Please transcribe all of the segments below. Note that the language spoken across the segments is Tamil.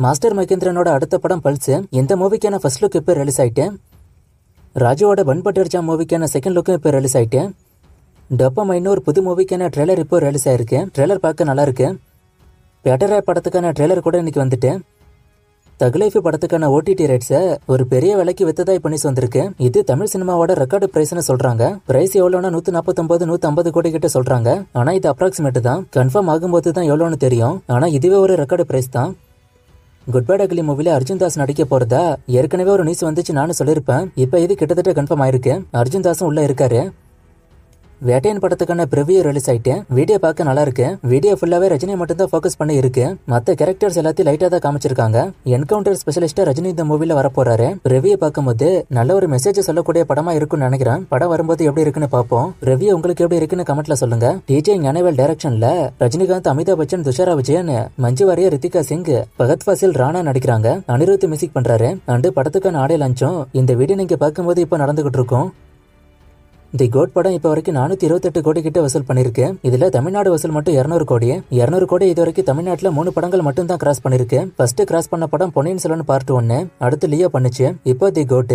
மாஸ்டர் மகேந்திரனோட அடுத்த படம் பல்ஸ். இந்த மூவிக்கான ஃபர்ஸ்ட் லுக் இப்போ ரிலீஸ் ஆயிட்டு. ராஜுவோட பன் பட்டர் ஜாம் மூவிக்கான செகண்ட் லுக்கும் இப்போ ரிலீஸ் ஆயிட்டு. டோபமைன்னு ஒரு புது மூவிக்கான ட்ரெய்லர் இப்போ ரிலீஸ் ஆயிருக்கு. ட்ரெய்லர் பார்க்க நல்லா இருக்கு. பேட்டரா படத்துக்கான ட்ரெய்லர் கூட இன்னைக்கு வந்துட்டு. தகுலைஃப் படத்துக்கான ஓடிடி ரைட்ஸை ஒரு பெரிய விலைக்கு வித்ததா இப்போ நியூஸ் வந்திருக்கு. இது தமிழ் சினிமாவோட ரெக்கார்டு பிரைஸ்னு சொல்றாங்க. பிரைஸ் எவ்வளோனா 149-150 கோடி கிட்ட சொல்றாங்க. ஆனா இது அப்ராக்சிமேட் தான். கன்ஃபார்ம் ஆகும்போது தான் எவ்வளோன்னு தெரியும். ஆனா இதுவே ஒரு ரெக்கார்டு பிரைஸ் தான். குட் பேட் அக்லி மூவில அர்ஜுன் தாஸ் நடிக்க போறதா ஏற்கனவே ஒரு நியூஸ் வந்துச்சு, நானும் சொல்லியிருப்பேன். இப்போ இது கிட்டத்தட்ட கன்ஃபார்ம் ஆயிருக்கு. அர்ஜுன் தாஸும் உள்ள இருக்காரு. வேட்டையன் படத்துக்கான ப்ரிவியூ ரிலீஸ் ஆயிட்டு. வீடியோ பார்க்க நல்லா இருக்கு. வீடியோ ஃபுல்லாவே ரஜினி மட்டும் தான் ஃபோக்கஸ் பண்ணி இருக்கு. மற்ற கேரக்டர்ஸ் எல்லாத்தையும் லைட்டா தான் காமிச்சிருக்காங்க. என்கவுண்டர் ஸ்பெஷலிஸ்டா ரஜினி இந்த மூவில வரப்போறாரு. ரிவ்யூ பார்க்கும்போது நல்ல ஒரு மெசேஜ் சொல்லக்கூடிய படமா இருக்கும்னு நினைக்கிறேன். படம் வரும்போது எப்படி இருக்குன்னு பார்ப்போம். ரிவ்யூ உங்களுக்கு எப்படி இருக்குன்னு கமெண்ட்ல சொல்லுங்க. டிஜே ஞானவேல் டைரக்ஷன்ல ரஜினிகாந்த், அமிதாப் பச்சன், துஷாரா விஜயன், மஞ்சு வாரியர், ரித்திகா சிங், பகத் ஃபாசில், ராணா நடிக்கிறாங்க. அனிருத் மியூசிக் பண்றாரு. அண்ட் படத்துக்கான ஆடியோ லான்ச்சும் இந்த வீடியோ நீங்க பார்க்கும்போது இப்போ நடந்துகிட்டு இருக்கும். தி கோட் படம் இப்போ வரைக்கும் 428 கோடி கிட்ட வசூல் பண்ணிருக்கு. இதுல தமிழ்நாடு வசூல் மட்டும் 200 கோடி. 200 கோடி இது வரைக்கும் தமிழ்நாட்டுல 3 படங்கள் மட்டும் தான் கிராஸ் பண்ணிருக்கு. ஃபர்ஸ்ட் கிராஸ் பண்ண படம் பொன்னியின் செல்வன் பார்ட் 1, அடுத்து லியோ பண்ணுச்சு, இப்போ தி கோட்.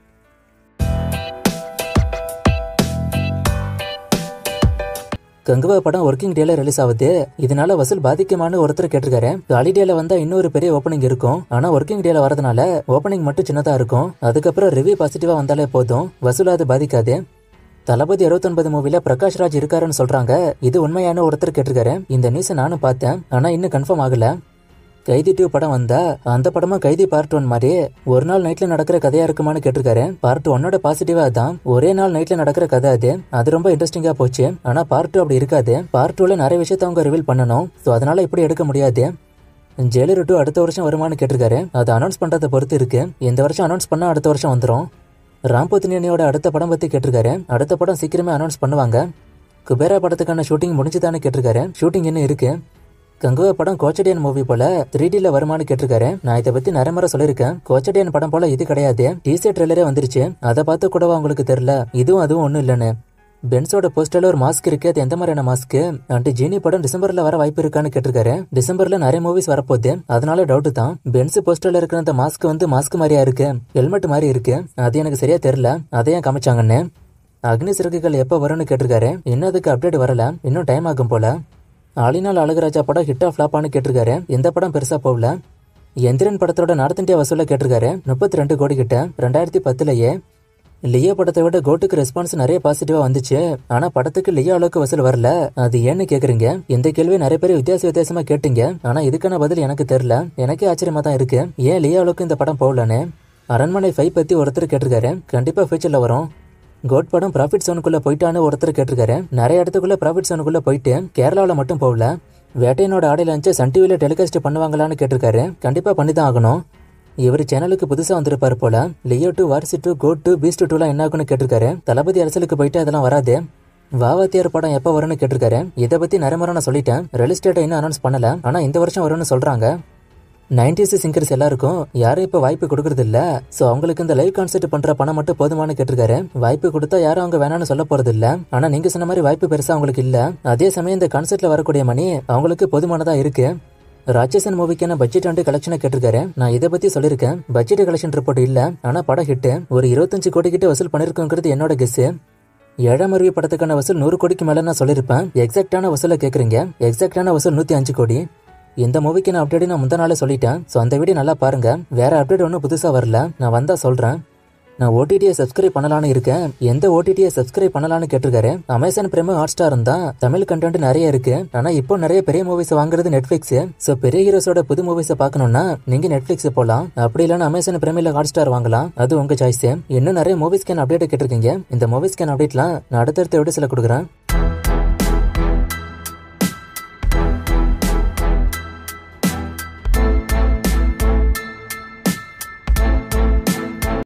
கங்குவா படம் ஒர்க்கிங் டேல ரிலீஸ் ஆகுது. இதனால வசூல் பாதிக்குமான்னு ஒருத்தர் கேட்டிருக்காரு. ஹாலிடேல வந்தா இன்னொரு பெரிய ஓப்பனிங் இருக்கும். ஆனா ஒர்க்கிங் டேல வரதுனால ஓப்பனிங் மட்டும் சின்னதா இருக்கும். அதுக்கப்புறம் ரிவ்யூ பாசிட்டிவா வந்தாலே போதும், வசூல் அது பாதிக்காது. தளபதி 69 மூவில பிரகாஷ் ராஜ் இருக்காருன்னு சொல்றாங்க. இது உண்மையான ஒருத்தர் கேட்டிருக்காரு. இந்த நியூஸை நானும் பார்த்தேன், ஆனா இன்னும் கன்ஃபார்ம் ஆகல. கைதி 2 படம் வந்தா அந்த படமா கைதி பார்ட் 1 மாதிரி ஒரு நாள் நைட்ல நடக்கிற கதையா இருக்குமான்னு கேட்டிருக்காரு. பார்ட் 1ஓட பாசிட்டிவா தான் ஒரே நாள் நைட்ல நடக்கிற கதை அது ரொம்ப இன்ட்ரெஸ்டிங்கா போச்சு. ஆனா பார்ட் 2 அப்படி இருக்காது. பார்ட் 2ல நிறைய விஷயத்த அவங்க ரிவீல் பண்ணணும். ஸோ அதனால இப்படி எடுக்க முடியாது. ஜெயிலர் 2 அடுத்த வருஷம் வருமானு கேட்டிருக்காரு. அதை அனௌன்ஸ் பண்றதை பொறுத்து இருக்கு. இந்த வருஷம் அனௌன்ஸ் பண்ணா அடுத்த வருஷம் வந்துடும். ராம்பூத்தினியோட அடுத்த படம் பத்தி கேட்டிருக்காரு. அடுத்த படம் சீக்கிரமே அனௌன்ஸ் பண்ணுவாங்க. குபேரா படத்துக்கான ஷூட்டிங் முடிஞ்சுதானு கேட்டிருக்காரு. ஷூட்டிங் இன்னும் இருக்கு. கங்குவா படம் கோச்சடியன் மூவி போல 3Dல வருமானு கேட்டிருக்காரு. நான் இதை பத்தி நிறைய முறை சொல்லியிருக்கேன். கோச்சடியன் படம் போல இது கிடையாது. டீசர் ட்ரெய்லரே வந்துருச்சு. அதை பார்த்து கூடவா உங்களுக்கு தெரியல இதுவும் அதுவும் ஒன்றும் இல்லைன்னு. பென்ஸோட போஸ்டர்ல ஒரு மாஸ்க் இருக்கு. அது எந்த மாதிரியான மாஸ்க்? அண்ட் ஜீனி படம் டிசம்பர்ல வர வாய்ப்பு இருக்கான்னு கேட்டிருக்காரு. டிசம்பர்ல நிறைய மூவிஸ் வரப்போகுது, அதனால டவுட் தான். பென்ஸ் போஸ்டர்ல இருக்கிற அந்த மாஸ்க் வந்து மாஸ்க் மாதிரியா இருக்கு, ஹெல்மெட் மாதிரி இருக்கு. அது எனக்கு சரியா தெரியல, அதையும் காமிச்சாங்கன்னு. அக்னி சிறகுகள் எப்போ வரும்னு கேட்டிருக்காரு. இன்னும் அதுக்கு அப்டேட் வரல, இன்னும் டைம் ஆகும் போல. ஆலினால் அழகுராஜா படம் ஹிட்டா ஃபிளாப்பான்னு கேட்டிருக்காரு. இந்த படம் பெருசா போகல. எந்திரன் படத்தோட நார்த் இந்தியா வசூல கேட்டிருக்காரு. 32 கோடி கிட்ட 2010லயே. லியோ படத்தை விட கோட்டுக்கு ரெஸ்பான்ஸ் நிறைய பாசிட்டிவா வந்துச்சு. ஆனா படத்துக்கு லியோ அளவுக்கு வசூல் வரல. அது ஏன்னு கேக்குறீங்க. இந்த கேள்வி நிறைய பேர் வித்தியாசமா கேட்டீங்க. ஆனா இதுக்கான பதில் எனக்கு தெரியல. எனக்கே ஆச்சரியமா தான் இருக்கு, ஏன் லியோ அளவுக்கு இந்த படம் போகலன்னு. அரண்மனை 5 பத்தி ஒருத்தர் கேட்டிருக்காரு. கண்டிப்பா ஃபியூச்சர்ல வரும். கோட் படம் ப்ராஃபிட் சோனுக்குள்ள போயிட்டான்னு ஒருத்தர் கேட்டிருக்காரு. நிறைய இடத்துக்குள்ள ப்ராஃபிட் சோனுக்குள்ள போயிட்டு கேரளாவில் மட்டும் போகல. வேட்டையனோட ஆடியோ லான்ச்சை சன் டிவில டெலிகாஸ்ட் பண்ணுவாங்களான்னு கேட்டிருக்காரு. கண்டிப்பா பண்ணி தான் ஆகணும். இவர் சேனலுக்கு புதுசா வந்திருப்பாரு போல. லியோ 2, வாரிசு 2, கோட் 2, பீஸ்ட் 2லாம் என்ன ஆகுன்னு கேட்டிருக்காரு. தளபதி அரசியலுக்கு போயிட்டு அதெல்லாம் வராது. வாவாத்தியார் படம் எப்போ வரும்னு கேட்டிருக்காரு. இதை பத்தி நிறைய முறை நான் சொல்லிட்டேன். ரிலீஸ் டேட்டை இன்னும் அனௌன்ஸ் பண்ணல, ஆனா இந்த வருஷம் வரும்னு சொல்றாங்க. 90s சிங்கர்ஸ் எல்லாருக்கும் யாரும் இப்ப வாய்ப்பு கொடுக்கறது இல்ல. சோ அவங்களுக்கு இந்த லைவ் கான்சர்ட் பண்ற பணம் மட்டும் போதுமானு கேட்டிருக்காரு. வாய்ப்பு கொடுத்தா யாரும் அவங்க வேணாம்னு சொல்ல போறது இல்ல. ஆனா நீங்க சொன்ன மாதிரி வாய்ப்பு பெருசா அவங்களுக்கு இல்ல. அதே சமயம் இந்த கான்சர்ட்ல வரக்கூடிய மணி அவங்களுக்கு போதுமானதா இருக்கு. ராட்சசன் மூவிக்கான பட்ஜெட் அண்ட் கலெக்ஷனை கேட்டிருக்காரு. நான் இதை பத்தி சொல்லியிருக்கேன். பட்ஜெட் கலெக்ஷன் ரிப்போர்ட் இல்ல, ஆனா படம் ஹிட். ஒரு 25 கோடி கிட்ட வசூல் பண்ணிருக்குங்கிறது என்னோட கெஸ். 7ஆம் அறிவு படத்துக்கான வசூல் 100 கோடிக்கு மேல நான் சொல்லியிருப்பேன். எக்ஸாக்டான வசூல கேக்குறீங்க. எக்ஸாக்டான வசூல் 105 கோடி. இந்த மூவிக்கு நான் அப்டேட் நான் முந்தா நாளே சொல்லிட்டேன். ஸோ அந்த வீடியோ நல்லா பாருங்க. வேற அப்டேட் ஒன்றும் புதுசா வரல, நான் வந்தா சொல்றேன். நான் ஓடிடியை சப்ஸ்கிரைப் பண்ணலான்னு இருக்கேன். எந்த ஓடிடியை சப்ஸ்கிரைப் பண்ணலான்னு கேட்டிருக்காரு. அமேசான் பிரைம், ஹாட் ஸ்டார் தான் தமிழ் கண்டென்ட் நிறைய இருக்கு. ஆனா இப்போ நிறைய பெரிய மூவிஸ் வாங்குறது நெட்ஃபிளிக்ஸ். ஸோ பெரிய ஹீரோஸோட புது மூவிஸை பார்க்கணும்னா நீங்க நெட்ஃபிளிக்ஸ் போகலாம். அப்படி இல்லைன்னா அமேசான் பிரைம் இல்ல ஹாட் ஸ்டார் வாங்கலாம். அது உங்க சாய்ஸ். இன்னும் நிறைய மூவிஸ்க்கான அப்டேட் கேட்டிருக்கீங்க. இந்த மூவிஸ்க்கான அப்டேட்லாம் நான் அடுத்தடுத்த வீடியோஸ்ல கொடுக்குறேன்.